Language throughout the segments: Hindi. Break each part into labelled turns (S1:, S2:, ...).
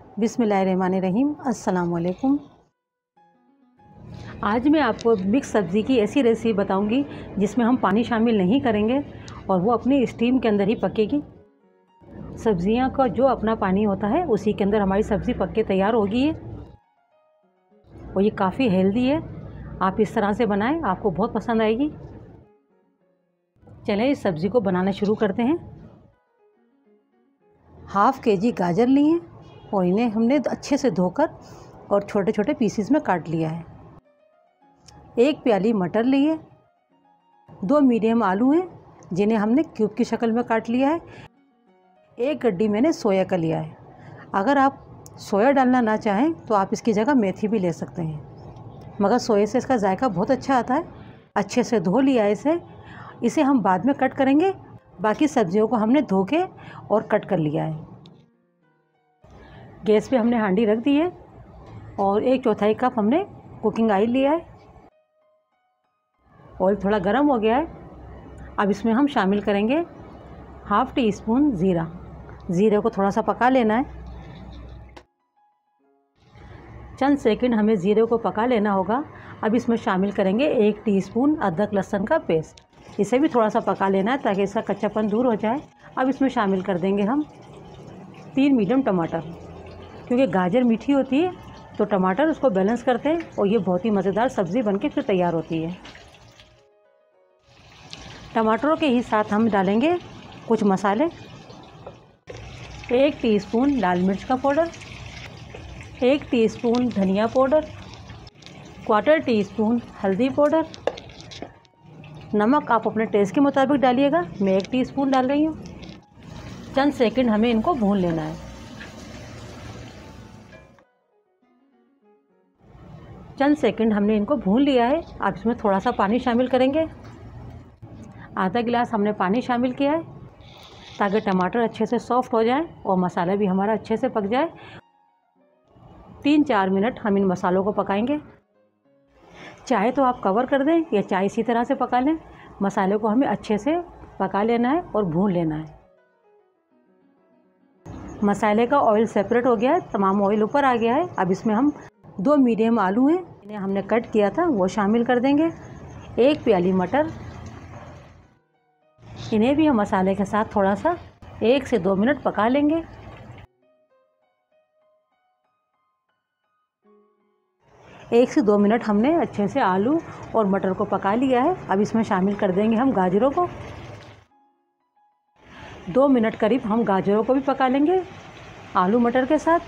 S1: बिस्मिल्लाहिर्रहमानिर्रहीम। अस्सलाम वालेकुम। आज मैं आपको मिक्स सब्ज़ी की ऐसी रेसिपी बताऊंगी जिसमें हम पानी शामिल नहीं करेंगे और वो अपनी स्टीम के अंदर ही पकेगी। सब्ज़ियां का जो अपना पानी होता है उसी के अंदर हमारी सब्ज़ी पक के तैयार होगी है और ये काफ़ी हेल्दी है। आप इस तरह से बनाएं, आपको बहुत पसंद आएगी। चलें इस सब्ज़ी को बनाना शुरू करते हैं। हाफ़ केजी गाजर लिए और इन्हें हमने अच्छे से धोकर और छोटे छोटे पीसीस में काट लिया है। एक प्याली मटर लिए, 2 मीडियम आलू हैं जिन्हें हमने क्यूब की शक्ल में काट लिया है। एक गड्डी मैंने सोया का लिया है। अगर आप सोया डालना ना चाहें तो आप इसकी जगह मेथी भी ले सकते हैं, मगर सोया से इसका जायका बहुत अच्छा आता है। अच्छे से धो लिया है इसे हम बाद में कट करेंगे। बाकी सब्जियों को हमने धो के और कट कर लिया है। गैस पे हमने हांडी रख दी है और 1/4 कप हमने कुकिंग ऑयल लिया है। ऑयल थोड़ा गर्म हो गया है। अब इसमें हम शामिल करेंगे 1/2 टीस्पून ज़ीरा। ज़ीरे को थोड़ा सा पका लेना है। चंद सेकंड हमें ज़ीरे को पका लेना होगा। अब इसमें शामिल करेंगे 1 टीस्पून अदरक लहसुन का पेस्ट। इसे भी थोड़ा सा पका लेना है ताकि इसका कच्चापन दूर हो जाए। अब इसमें शामिल कर देंगे हम 3 मीडियम टमाटर। क्योंकि गाजर मीठी होती है तो टमाटर उसको बैलेंस करते हैं और ये बहुत ही मज़ेदार सब्ज़ी बनके फिर तैयार होती है। टमाटरों के ही साथ हम डालेंगे कुछ मसाले। 1 टीस्पून लाल मिर्च का पाउडर, 1 टीस्पून धनिया पाउडर, 1/4 टीस्पून हल्दी पाउडर। नमक आप अपने टेस्ट के मुताबिक डालिएगा, मैं 1 टीस्पून डाल रही हूँ। चंद सेकंड हमें इनको भून लेना है। चंद सेकंड हमने इनको भून लिया है। अब इसमें थोड़ा सा पानी शामिल करेंगे। आधा गिलास हमने पानी शामिल किया है ताकि टमाटर अच्छे से सॉफ्ट हो जाए और मसाला भी हमारा अच्छे से पक जाए। 3-4 मिनट हम इन मसालों को पकाएंगे। चाहे तो आप कवर कर दें या चाहे इसी तरह से पका लें। मसाले को हमें अच्छे से पका लेना है और भून लेना है। मसाले का ऑयल सेपरेट हो गया है, तमाम ऑयल ऊपर आ गया है। अब इसमें हम 2 मीडियम आलू हैं इन्हें हमने कट किया था वो शामिल कर देंगे। 1 प्याली मटर, इन्हें भी हम मसाले के साथ थोड़ा सा 1 से 2 मिनट पका लेंगे। एक से 2 मिनट हमने अच्छे से आलू और मटर को पका लिया है। अब इसमें शामिल कर देंगे हम गाजरों को। 2 मिनट करीब हम गाजरों को भी पका लेंगे आलू मटर के साथ।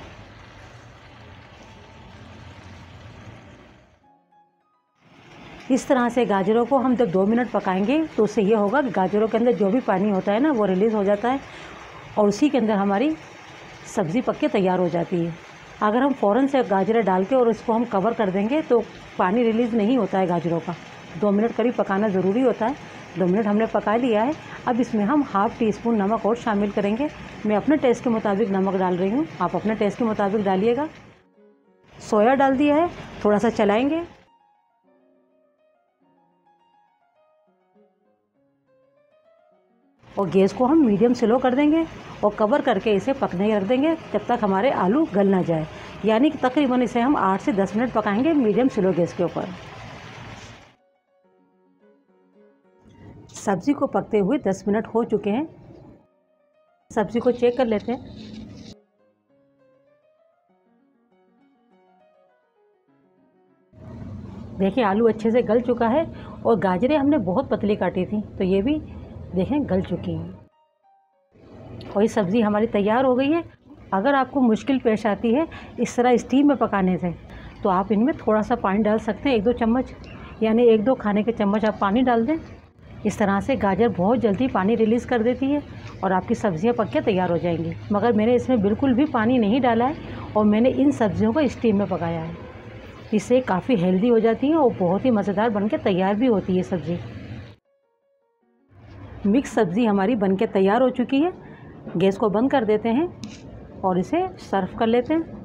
S1: इस तरह से गाजरों को हम जब 2 मिनट पकाएंगे तो उससे ये होगा कि गाजरों के अंदर जो भी पानी होता है ना वो रिलीज़ हो जाता है और उसी के अंदर हमारी सब्ज़ी पक के तैयार हो जाती है। अगर हम फ़ौरन से गाजरें डाल के और इसको हम कवर कर देंगे तो पानी रिलीज़ नहीं होता है गाजरों का। 2 मिनट करीब पकाना ज़रूरी होता है। 2 मिनट हमने पका लिया है। अब इसमें हम 1/2 टीस्पून नमक और शामिल करेंगे। मैं अपने टेस्ट के मुताबिक नमक डाल रही हूँ, आप अपने टेस्ट के मुताबिक डालिएगा। सोया डाल दिया है, थोड़ा सा चलाएँगे। और गैस को हम मीडियम स्लो कर देंगे और कवर करके इसे पकने रख देंगे जब तक हमारे आलू गल ना जाए। यानी कि तकरीबन इसे हम 8 से 10 मिनट पकाएंगे मीडियम स्लो गैस के ऊपर। सब्ज़ी को पकते हुए 10 मिनट हो चुके हैं। सब्ज़ी को चेक कर लेते हैं। देखिए आलू अच्छे से गल चुका है और गाजरें हमने बहुत पतली काटी थी तो ये भी देखें गल चुकी हैं और ये सब्ज़ी हमारी तैयार हो गई है। अगर आपको मुश्किल पेश आती है इस तरह स्टीम में पकाने से तो आप इनमें थोड़ा सा पानी डाल सकते हैं, 1-2 चम्मच, यानी 1-2 खाने के चम्मच आप पानी डाल दें। इस तरह से गाजर बहुत जल्दी पानी रिलीज़ कर देती है और आपकी सब्ज़ियां पक के तैयार हो जाएंगी। मगर मैंने इसमें बिल्कुल भी पानी नहीं डाला है और मैंने इन सब्ज़ियों को स्टीम में पकाया है। इससे काफ़ी हेल्दी हो जाती है और बहुत ही मज़ेदार बन के तैयार भी होती है सब्ज़ी। मिक्स सब्ज़ी हमारी बनके तैयार हो चुकी है। गैस को बंद कर देते हैं और इसे सर्व कर लेते हैं।